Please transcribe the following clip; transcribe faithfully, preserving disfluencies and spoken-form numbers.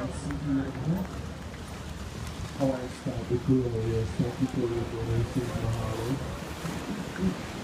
ハワイスターとクローで、スターピコリーと練習のハード。